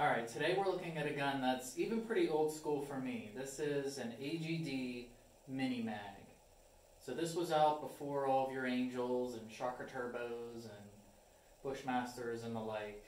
Alright, today we're looking at a gun that's even pretty old school for me. This is an AGD MiniMag. So this was out before all of your Angels and Shocker Turbos and Bushmasters and the like.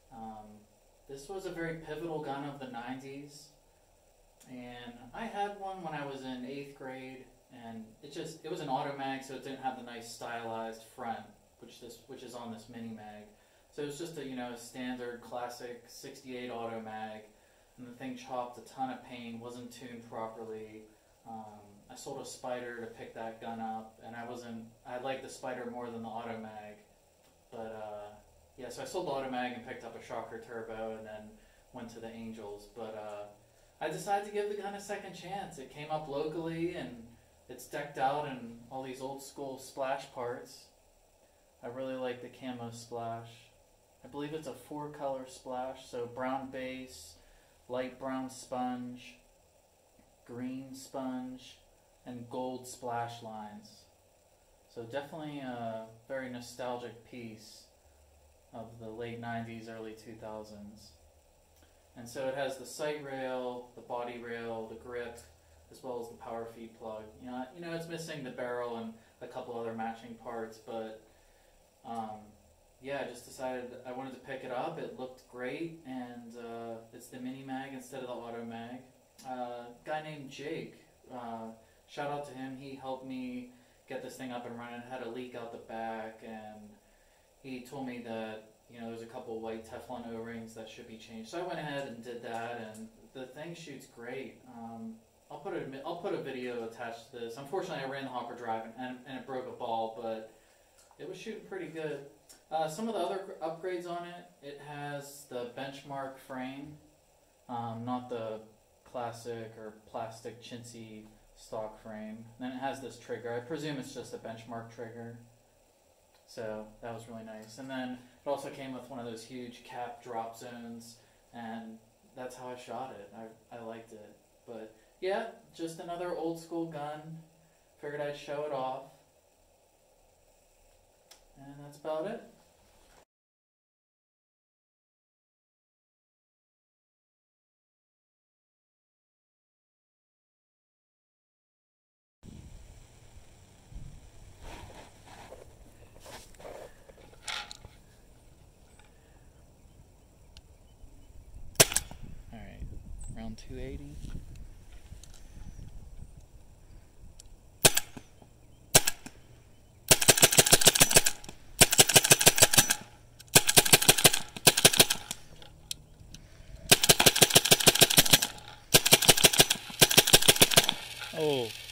This was a very pivotal gun of the 90s. And I had one when I was in 8th grade, and it was an automag, so it didn't have the nice stylized front, which is on this MiniMag. So it was just a standard classic 68 automag, and the thing chopped a ton of paint, wasn't tuned properly. I sold a Spider to pick that gun up, and I liked the Spider more than the automag. But yeah, so I sold the automag and picked up a Shocker Turbo, and then went to the Angels. But I decided to give the gun a second chance. It came up locally, and it's decked out in all these old school splash parts. I really like the camo splash. I believe it's a 4-color splash, so brown base, light brown sponge, green sponge, and gold splash lines. So definitely a very nostalgic piece of the late 90s, early 2000s. And so it has the sight rail, the body rail, the grip, as well as the power feed plug. You know, it's missing the barrel and a couple other matching parts, but yeah, I just decided I wanted to pick it up. It looked great, and it's the MiniMag instead of the automag. Guy named Jake, shout out to him. He helped me get this thing up and running. It had a leak out the back, and he told me that there's a couple white Teflon O-rings that should be changed. So I went ahead and did that, and the thing shoots great. I'll put a video attached to this. Unfortunately, I ran the hopper drive and it broke a ball, but it was shooting pretty good. Some of the other upgrades on it, it has the benchmark frame, not the classic or plastic chintzy stock frame. Then it has this trigger. I presume it's just a benchmark trigger. So that was really nice. And then it also came with one of those huge cap drop zones, and that's how I shot it. I liked it. But yeah, just another old school gun. Figured I'd show it off. And that's about it. Alright, round 280. Oh.